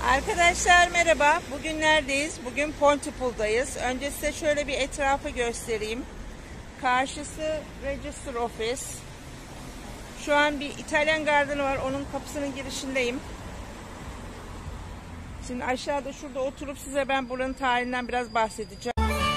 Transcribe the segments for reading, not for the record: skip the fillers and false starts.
Arkadaşlar merhaba. Bugün neredeyiz? Bugün Pontypool'dayız. Önce size şöyle bir etrafı göstereyim. Karşısı Register Office. Şu an bir İtalyan Garden'ı var. Onun kapısının girişindeyim. Şimdi aşağıda şurada oturup size ben buranın tarihinden biraz bahsedeceğim.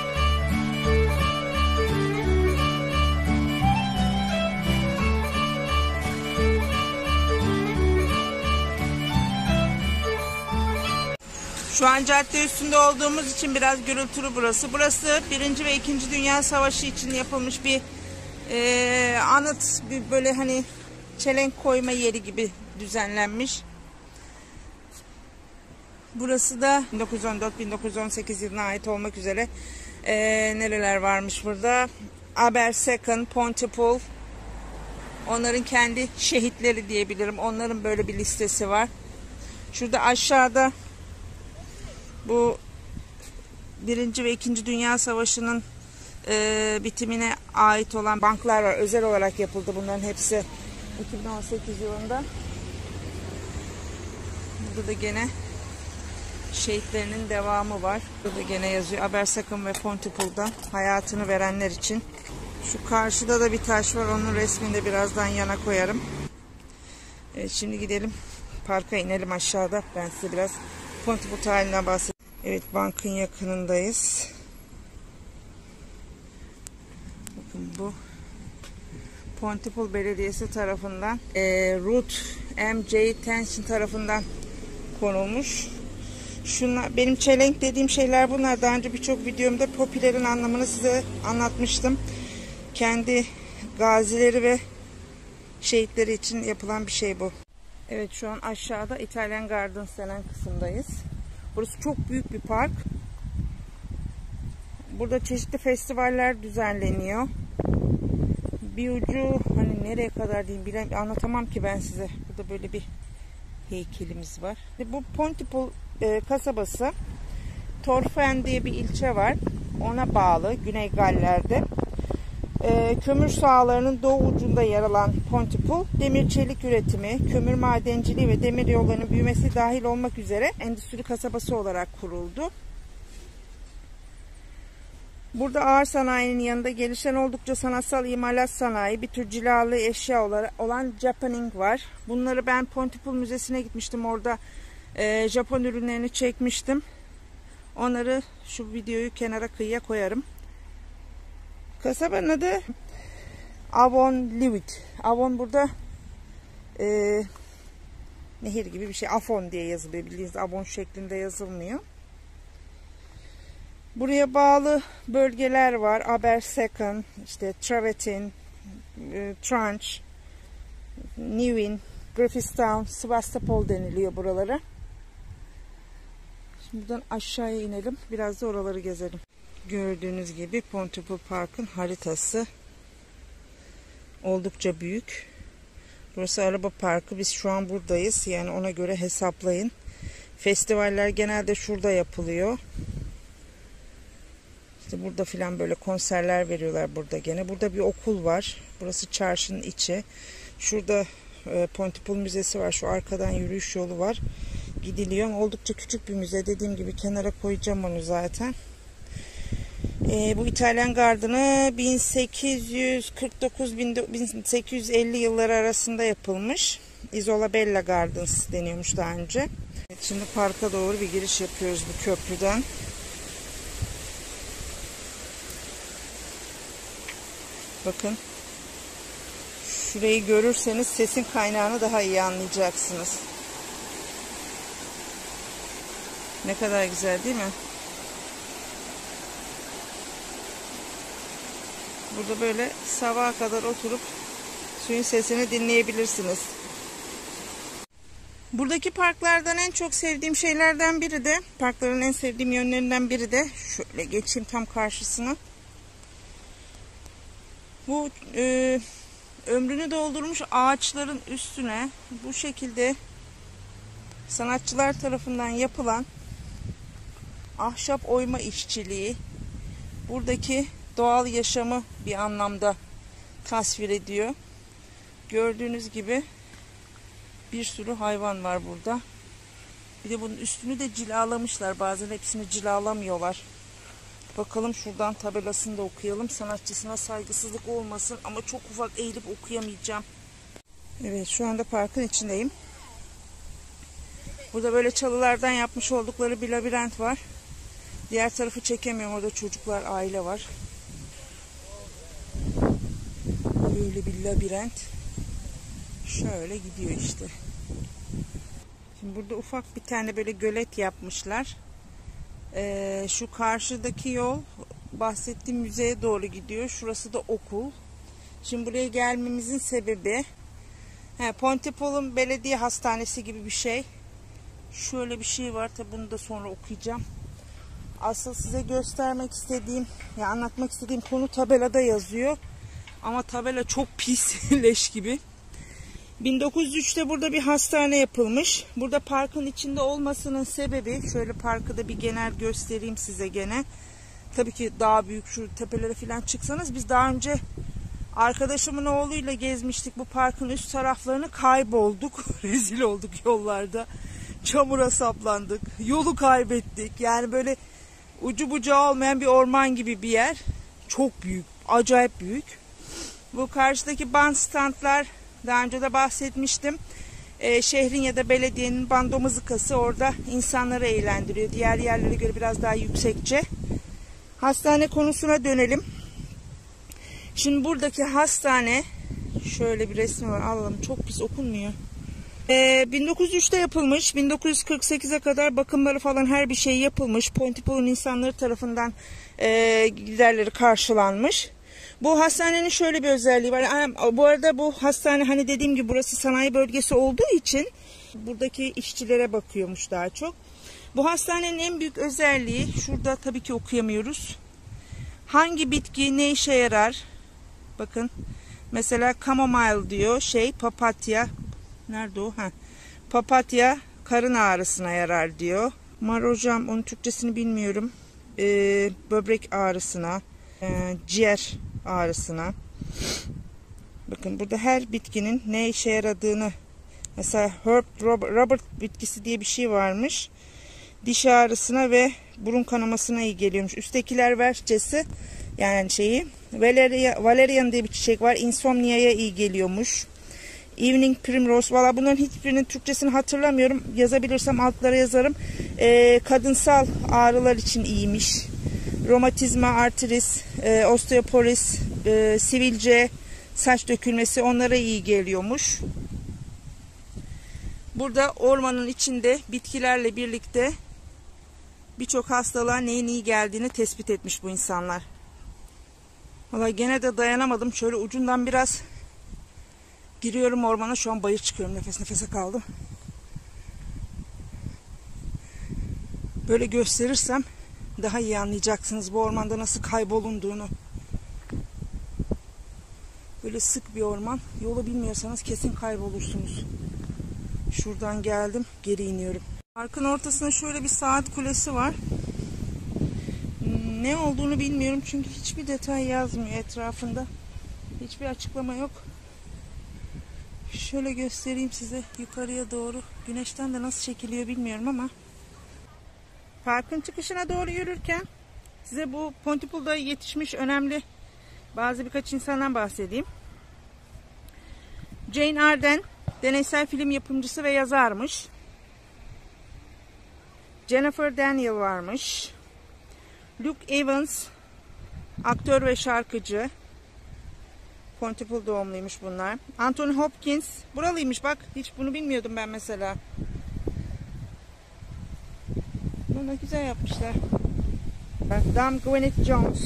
Şu an cadde üstünde olduğumuz için biraz gürültülü burası. Burası 1. ve 2. Dünya Savaşı için yapılmış bir anıt, bir böyle hani çelenk koyma yeri gibi düzenlenmiş. Burası da 1914-1918 yılına ait olmak üzere nereler varmış burada? Aberystwyth, Pontypool, onların kendi şehitleri diyebilirim. Onların böyle bir listesi var. Şurada aşağıda bu 1. ve 2. Dünya Savaşı'nın bitimine ait olan banklar var. Özel olarak yapıldı bunların hepsi 2018 yılında. Burada da gene şehitlerinin devamı var. Burada gene yazıyor Aberystwyth ve Pontypool'da hayatını verenler için. Şu karşıda da bir taş var. Onun resmini de birazdan yana koyarım. Evet, şimdi gidelim parka inelim aşağıda. Ben size biraz Pontypool tarihinden bahsedeyim. Evet, bankın yakınındayız. Bakın bu Pontypool Belediyesi tarafından Ruth M.J. Tension tarafından konulmuş. Şunlar benim çelenk dediğim şeyler bunlar. Daha önce birçok videomda popülerin anlamını size anlatmıştım. Kendi gazileri ve şehitleri için yapılan bir şey bu. Evet, şu an aşağıda İtalyan Gardens denen kısımdayız. Burası çok büyük bir park. Burada çeşitli festivaller düzenleniyor. Bir ucu hani nereye kadar diyeyim anlatamam ki ben size. Burada böyle bir heykelimiz var. Bu Pontypool kasabası. Torfaen diye bir ilçe var. Ona bağlı Güney Galler'de. Kömür sahalarının doğu ucunda yer alan Pontypool, demir çelik üretimi, kömür madenciliği ve demir yollarının büyümesi dahil olmak üzere endüstri kasabası olarak kuruldu. Burada ağır sanayinin yanında gelişen oldukça sanatsal imalat sanayi, bir tür cilalı eşya olan Japaning var. Bunları ben Pontypool Müzesi'ne gitmiştim. Orada Japon ürünlerini çekmiştim. Onları şu videoyu kenara kıyıya koyarım. Kasabanın adı Avonlivik. Avon burada nehir gibi bir şey. Afon diye yazılıyor. Bildiğiniz Avon şeklinde yazılmıyor. Buraya bağlı bölgeler var. Aberystwyth, işte Trevettin, Tranch, Newin, Griffithstown, Sevastopol deniliyor buralara. Şimdi buradan aşağıya inelim. Biraz da oraları gezelim. Gördüğünüz gibi Pontypool Park'ın haritası oldukça büyük. Burası araba parkı. Biz şu an buradayız. Yani ona göre hesaplayın. Festivaller genelde şurada yapılıyor. İşte burada filan böyle konserler veriyorlar burada gene. Burada bir okul var. Burası çarşının içi. Şurada Pontypool Müzesi var. Şu arkadan yürüyüş yolu var. Gidiliyor. Oldukça küçük bir müze. Dediğim gibi kenara koyacağım onu zaten. Bu İtalyan Garden'ı 1849-1850 yılları arasında yapılmış. Isola Bella Gardens deniyormuş daha önce. Evet, şimdi parka doğru bir giriş yapıyoruz bu köprüden. Bakın. Şurayı görürseniz sesin kaynağını daha iyi anlayacaksınız. Ne kadar güzel değil mi? Burada böyle sabaha kadar oturup suyun sesini dinleyebilirsiniz. Buradaki parklardan en çok sevdiğim şeylerden biri de, parkların en sevdiğim yönlerinden biri de, şöyle geçeyim tam karşısına. Bu ömrünü doldurmuş ağaçların üstüne bu şekilde sanatçılar tarafından yapılan ahşap oyma işçiliği buradaki doğal yaşamı bir anlamda tasvir ediyor. Gördüğünüz gibi bir sürü hayvan var burada. Bir de bunun üstünü de cilalamışlar. Bazen hepsini cilalamıyorlar. Bakalım şuradan tabelasını da okuyalım. Sanatçısına saygısızlık olmasın ama çok ufak eğilip okuyamayacağım. Evet, şu anda parkın içindeyim. Burada böyle çalılardan yapmış oldukları bir labirent var. Diğer tarafı çekemiyorum. Orada çocuklar, aile var. Böyle bir labirent. Şöyle gidiyor işte. Şimdi burada ufak bir tane böyle gölet yapmışlar. Şu karşıdaki yol bahsettiğim müzeye doğru gidiyor. Şurası da okul. Şimdi buraya gelmemizin sebebi Pontypool'un belediye hastanesi gibi bir şey. Şöyle bir şey var. Tabi bunu da sonra okuyacağım. Asıl size göstermek istediğim, ya anlatmak istediğim konu tabelada yazıyor. Ama tabela çok pis, leş gibi. 1903'te burada bir hastane yapılmış. Burada parkın içinde olmasının sebebi, şöyle parkı da bir genel göstereyim size gene. Tabii ki daha büyük şu tepelere falan çıksanız, biz daha önce arkadaşımın oğluyla gezmiştik bu parkın üst taraflarını, kaybolduk. Rezil olduk yollarda. Çamura saplandık. Yolu kaybettik. Yani böyle ucu bucağı olmayan bir orman gibi bir yer. Çok büyük. Acayip büyük. Bu karşıdaki bandstandlar, daha önce de bahsetmiştim. Şehrin ya da belediyenin bando mızıkası orada insanları eğlendiriyor. Diğer yerlere göre biraz daha yüksekçe. Hastane konusuna dönelim. Şimdi buradaki hastane, şöyle bir resmi var, alalım, çok pis okunmuyor. 1903'te yapılmış. 1948'e kadar bakımları falan her bir şey yapılmış. Pontypool'un insanları tarafından giderleri karşılanmış. Bu hastanenin şöyle bir özelliği var. Bu arada bu hastane, hani dediğim gibi, burası sanayi bölgesi olduğu için buradaki işçilere bakıyormuş daha çok. Bu hastanenin en büyük özelliği, şurada tabii ki okuyamıyoruz. Hangi bitki ne işe yarar? Bakın. Mesela chamomile diyor. Papatya. Nerede o? Papatya karın ağrısına yarar diyor. Marojam, onun Türkçesini bilmiyorum. Böbrek ağrısına, ciğer ağrısına. Bakın burada her bitkinin ne işe yaradığını. Mesela herb Robert bitkisi diye bir şey varmış. Diş ağrısına ve burun kanamasına iyi geliyormuş. Üsttekiler verçesi, yani valerian diye bir çiçek var. Insomnia'ya iyi geliyormuş. Evening Primrose. Valla bunların hiçbirinin Türkçesini hatırlamıyorum. Yazabilirsem altlara yazarım. Kadınsal ağrılar için iyiymiş. Romatizma, artris, osteoporoz, sivilce, saç dökülmesi, onlara iyi geliyormuş. Burada ormanın içinde bitkilerle birlikte birçok hastalığa neyin iyi geldiğini tespit etmiş bu insanlar. Valla gene de dayanamadım. Şöyle ucundan biraz giriyorum ormana. Şu an bayır çıkıyorum. Nefes nefese kaldım. Böyle gösterirsem daha iyi anlayacaksınız bu ormanda nasıl kaybolunduğunu. Böyle sık bir orman. Yolu bilmiyorsanız kesin kaybolursunuz. Şuradan geldim. Geri iniyorum. Parkın ortasında şöyle bir saat kulesi var. Ne olduğunu bilmiyorum çünkü hiçbir detay yazmıyor etrafında. Hiçbir açıklama yok. Şöyle göstereyim size yukarıya doğru. Güneşten de nasıl çekiliyor bilmiyorum ama. Parkın çıkışına doğru yürürken size bu Pontypool'da yetişmiş önemli birkaç insandan bahsedeyim. Jane Arden deneysel film yapımcısı ve yazarmış. Jennifer Daniel varmış. Luke Evans aktör ve şarkıcı. Pontypool doğumluymuş bunlar. Anthony Hopkins buralıymış, bak hiç bunu bilmiyordum ben mesela. Bunu güzel yapmışlar. Dame Gwyneth Jones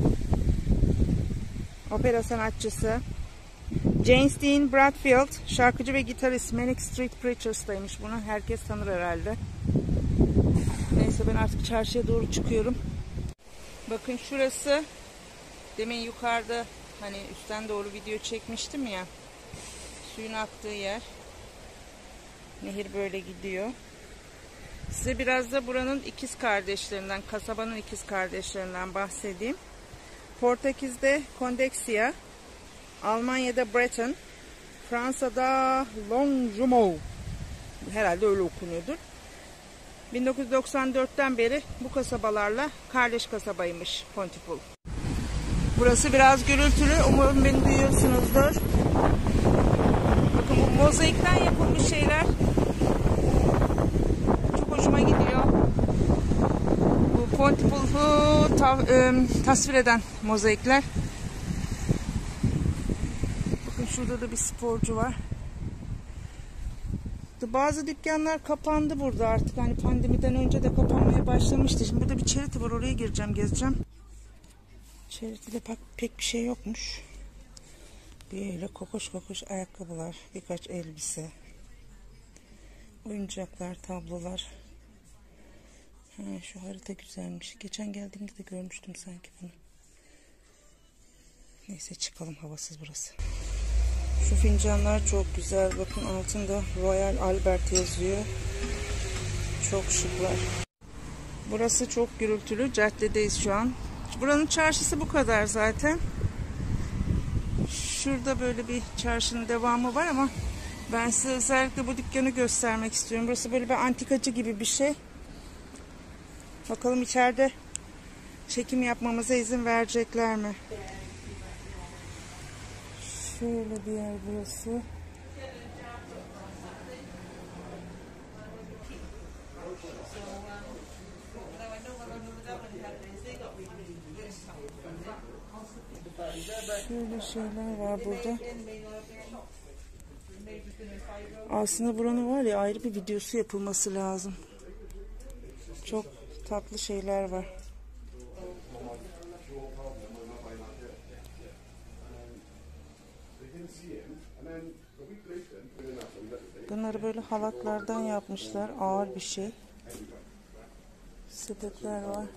opera sanatçısı. James Dean Bradfield şarkıcı ve gitarist. Manic Street Preachers'taymış bunu. Herkes tanır herhalde. Neyse ben artık çarşıya doğru çıkıyorum. Bakın şurası. Demin yukarıda hani üstten doğru video çekmiştim ya. Suyun aktığı yer. Nehir böyle gidiyor. Size biraz da buranın ikiz kardeşlerinden, kasabanın ikiz kardeşlerinden bahsedeyim. Portekiz'de Condexia, Almanya'da Breton, Fransa'da Longjumeau. Herhalde öyle okunuyordur. 1994'ten beri bu kasabalarla kardeş kasabaymış Pontypool. Burası biraz gürültülü. Umarım beni duyuyorsunuzdur. Bakın bu mozaikten yapılmış şeyler çok hoşuma gidiyor. Bu Pontypool'u tasvir eden mozaikler. Bakın şurada da bir sporcu var. Bazı dükkanlar kapandı burada artık. Hani pandemiden önce de kapanmaya başlamıştı. Şimdi burada bir charity var. Oraya gireceğim, gezeceğim. Charity'de pek bir şey yokmuş. Böyle kokoş kokoş ayakkabılar, birkaç elbise, oyuncaklar, tablolar. Ha, şu harita güzelmiş. Geçen geldiğimde de görmüştüm sanki bunu. Neyse çıkalım, havasız burası. Şu fincanlar çok güzel. Bakın altında Royal Albert yazıyor. Çok şıklar. Burası çok gürültülü. Caddedeyiz şu an. Buranın çarşısı bu kadar zaten. Şurada böyle bir çarşının devamı var ama ben size özellikle bu dükkanı göstermek istiyorum. Burası böyle bir antikacı gibi bir şey. Bakalım içeride çekim yapmamıza izin verecekler mi? Şöyle bir yer burası. Şöyle şeyler var burada. Aslında buranın var ya, ayrı bir videosu yapılması lazım. Çok tatlı şeyler var. Bunları böyle halatlardan yapmışlar. Ağır bir şey. Sepetler var.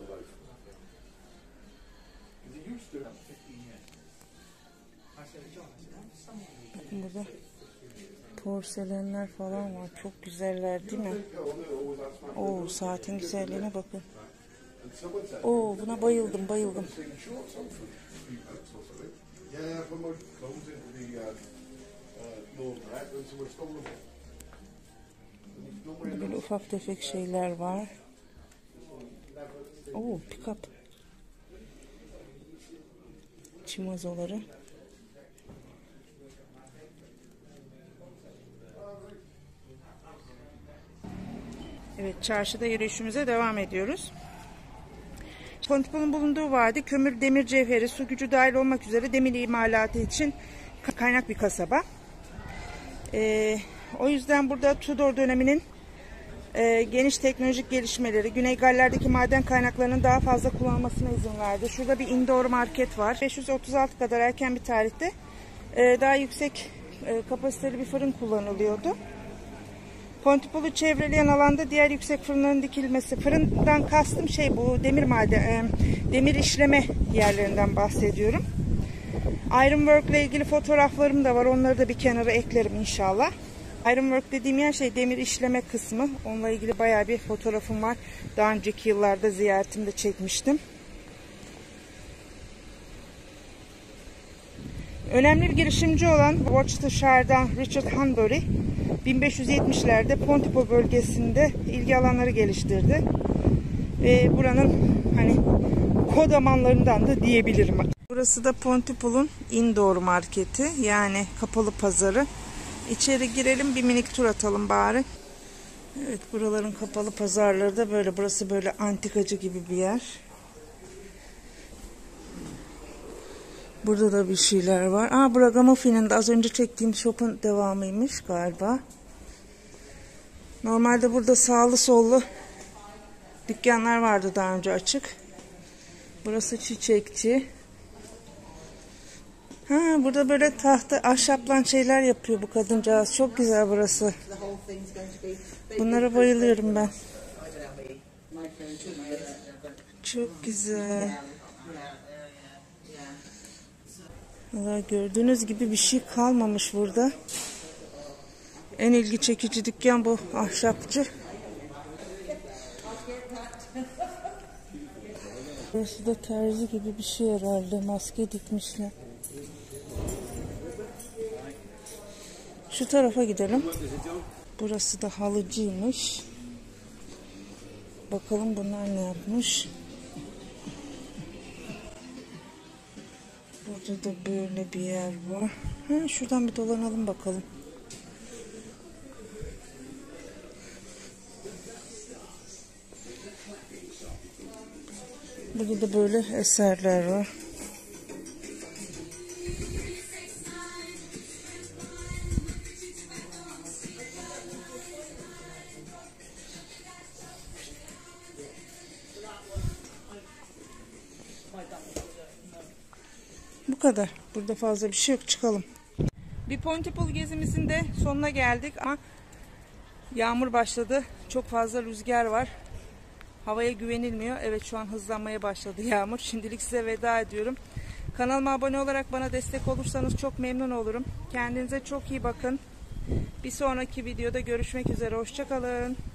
Bakın burada porselenler falan var. Çok güzeller değil mi? Oo, saatin güzelliğine bakın. Oo, buna bayıldım, bayıldım. Burada böyle ufak tefek şeyler var. Oo, pick-up. Çimazoları. Evet, çarşıda yürüyüşümüze devam ediyoruz. Pontypool'un bulunduğu vadi kömür, demir cevheri, su gücü dahil olmak üzere demir imalatı için kaynak bir kasaba. O yüzden burada Tudor döneminin geniş teknolojik gelişmeleri, Güney Galler'deki maden kaynaklarının daha fazla kullanılmasına izin verdi. Şurada bir indoor market var. 536 kadar erken bir tarihte daha yüksek kapasiteli bir fırın kullanılıyordu. Pontypool'u çevreleyen alanda diğer yüksek fırınların dikilmesi. Fırından kastım bu demir işleme yerlerinden bahsediyorum. Ironwork ile ilgili fotoğraflarım da var. Onları da bir kenara eklerim inşallah. Ironwork dediğim yer demir işleme kısmı. Onunla ilgili bayağı bir fotoğrafım var. Daha önceki yıllarda ziyaretimde çekmiştim. Önemli bir girişimci olan Worcestershire'dan Richard Hanbury 1570'lerde Pontypool bölgesinde ilgi alanları geliştirdi. Ve buranın kodamanlarından da diyebilirim. Burası da Pontypool'un indoor marketi, yani kapalı pazarı. İçeri girelim, bir minik tur atalım bari. Evet, buraların kapalı pazarları da böyle. Burası böyle antikacı gibi bir yer. Burada da bir şeyler var. Ragamuffinin de az önce çektiğim shop'un devamıymış galiba. Normalde burada sağlı sollu dükkanlar vardı daha önce açık. Burası çiçekçi. Burada böyle tahta, ahşaplan şeyler yapıyor bu kadıncağız. Çok güzel burası. Bunlara bayılıyorum ben. Çok güzel. Vallahi gördüğünüz gibi bir şey kalmamış burada. En ilgi çekici dükkan bu ahşapçı. Burası da terzi gibi bir şey herhalde. Maske dikmişler. Şu tarafa gidelim. Burası da halıcıymış. Bakalım bunlar ne yapmış. Burada da böyle bir yer var. Ha, şuradan bir dolanalım bakalım. Burada da böyle eserler var. Bu kadar. Burada fazla bir şey yok. Çıkalım. Bir Pontypool gezimizin de sonuna geldik ama yağmur başladı. Çok fazla rüzgar var. Havaya güvenilmiyor. Evet, şu an hızlanmaya başladı yağmur. Şimdilik size veda ediyorum. Kanalıma abone olarak bana destek olursanız çok memnun olurum. Kendinize çok iyi bakın. Bir sonraki videoda görüşmek üzere. Hoşça kalın.